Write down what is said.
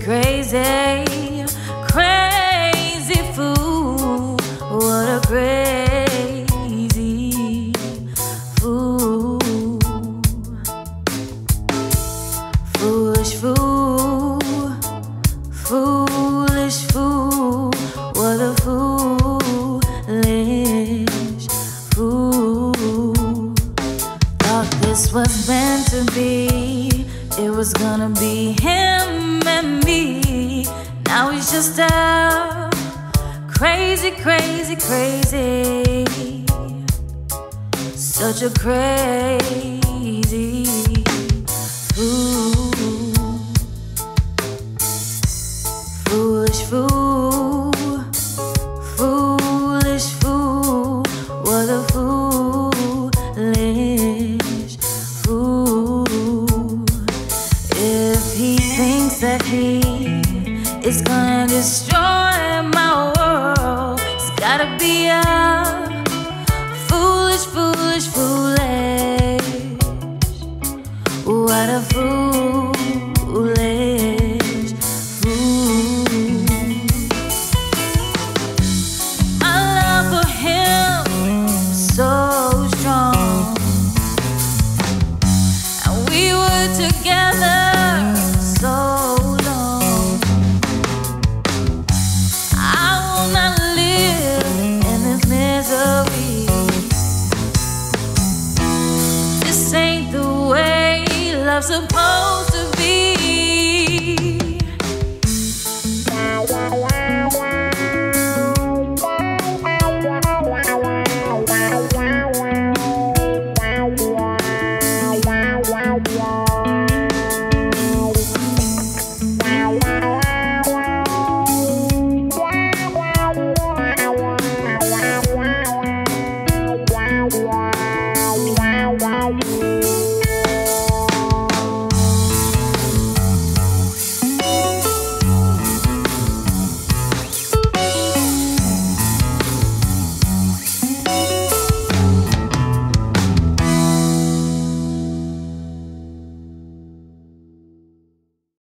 crazy, crazy fool. What a crazy fool. Foolish fool, foolish fool. What a foolish fool. Thought this was meant to be. It was gonna be him and me. Now he's just a crazy, crazy, crazy. Such a crazy fool. Foolish fool, foolish fool. What a foolish fool. If he thinks that he is gonna destroy my world, it's gotta be a foolish, foolish, foolish. What a foolish fool. My love for him was so strong, and we were together so long. I will not live in this misery. This ain't the way love's supposed to be. Yeah.